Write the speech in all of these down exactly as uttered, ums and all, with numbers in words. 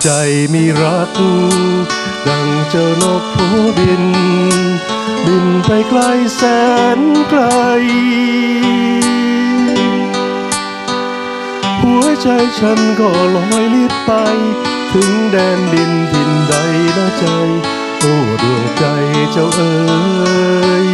ใจมีรักดังเจ้านกผู้บินบินไปไกลแสนไกลหัวใจฉันก็ลอยลิบไปถึงแดนดินถิ่นใดนะใจโอ้ดวงใจเจ้าเอ๋ย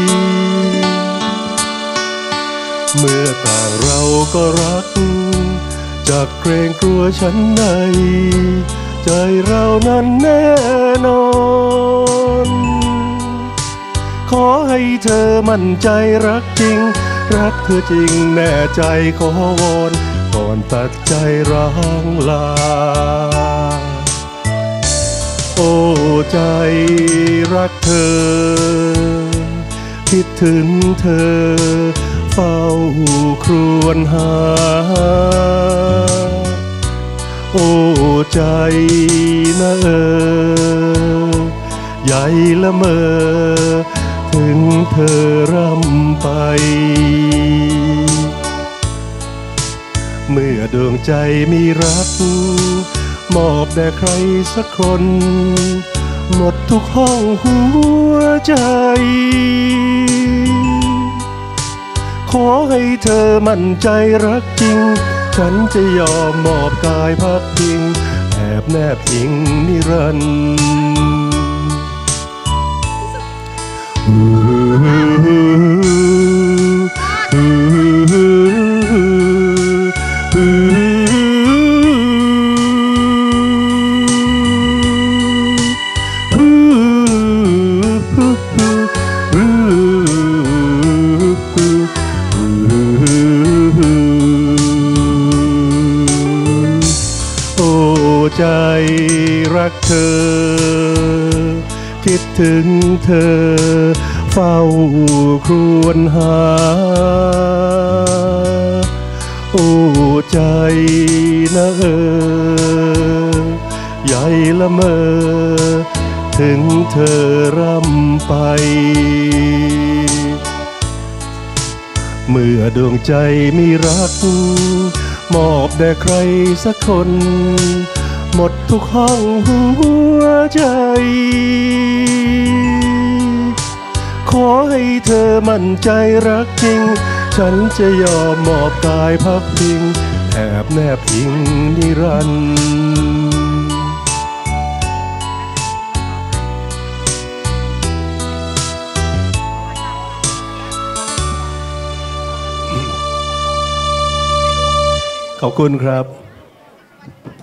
เมื่อต่างเราก็รักจากเกรงกลัวฉันใดใจเรานั้นแน่นอนขอให้เธอมั่นใจรักจริงรักเธอจริงแน่ใจขอวอนก่อนตัดใจร้างลาโอ้ใจรักเธอคิดถึงเธอเฝ้าครวญหาโอ้ใจนะเออใหญ่ละเมอถึงเธอร่ำไปเมื่อดวงใจมีรักมอบแด่ใครสักคนหมดทุกห้องหัวใจขอให้เธอมั่นใจรักจริงฉันจะยอมมอบกายพักพิงแอบแนบอิงนิรันดใจรักเธอคิดถึงเธอเฝ้าครวญหาโอ้ใจนะเออใหญ่ละเมอถึงเธอร่ำไปเมื่อดวงใจมีรักมอบแด่ใครสักคนหมดทุกห้องหัวใจขอให้เธอมั่นใจรักจริงฉันจะยอมมอบกายพักพิงแอบแนบอิงนิรันดร์ขอบคุณครับ